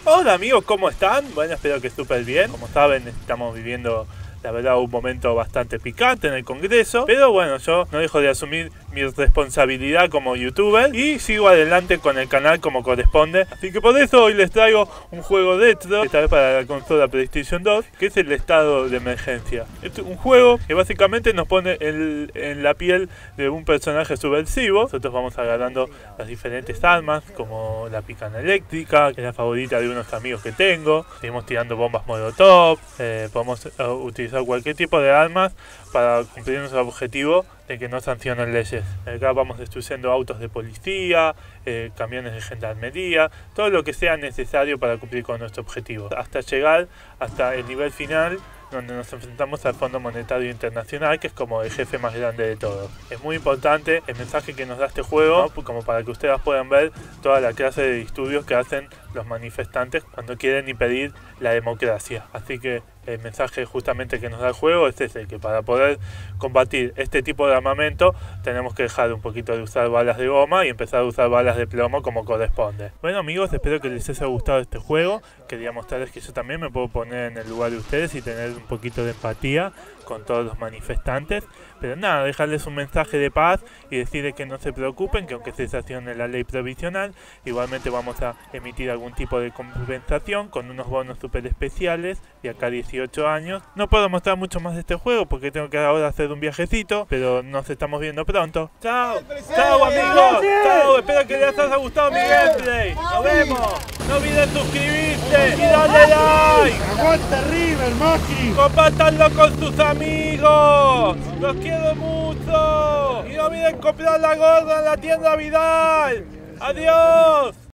Hola amigos, ¿cómo están? Bueno, espero que súper bien. Como saben, estamos viviendo, la verdad, un momento bastante picante en el Congreso. Pero bueno, yo no dejo de asumir mi responsabilidad como youtuber y sigo adelante con el canal como corresponde. Así que por eso hoy les traigo un juego retro, esta vez para la consola PlayStation 2, que es el estado de emergencia. Es un juego que básicamente nos pone en la piel de un personaje subversivo. Nosotros vamos agarrando las diferentes armas, como la picana eléctrica, que es la favorita de unos amigos que tengo. Seguimos tirando bombas molotov, podemos utilizar cualquier tipo de armas para cumplir nuestro objetivo de que no sancionen leyes. Acá vamos destruyendo autos de policía, camiones de gendarmería, todo lo que sea necesario para cumplir con nuestro objetivo, hasta llegar hasta el nivel final, donde nos enfrentamos al Fondo Monetario Internacional, que es como el jefe más grande de todos. Es muy importante el mensaje que nos da este juego, ¿no? Como para que ustedes puedan ver toda la clase de disturbios que hacen los manifestantes cuando quieren impedir la democracia. Así que el mensaje justamente que nos da el juego es ese, que para poder combatir este tipo de armamento tenemos que dejar un poquito de usar balas de goma y empezar a usar balas de plomo como corresponde. Bueno amigos, espero que les haya gustado este juego. Quería mostrarles que yo también me puedo poner en el lugar de ustedes y tener un poquito de empatía con todos los manifestantes. Pero nada, dejarles un mensaje de paz y decirles que no se preocupen, que aunque se sancione la ley provisional, igualmente vamos a emitir algún tipo de compensación con unos bonos super especiales de acá 18 años. No puedo mostrar mucho más de este juego porque tengo que ahora hacer un viajecito, pero nos estamos viendo pronto. ¡Chao! ¡Chao amigos! ¡Chao! Espero que les haya gustado mi gameplay. ¡Nos vemos! No olviden suscribirse y darle like. ¡Aguanta River, Maki! ¡Compártanlo con sus amigos! ¡Los quiero mucho! Y no olviden comprar la gorra en la tienda Vidal. ¡Adiós!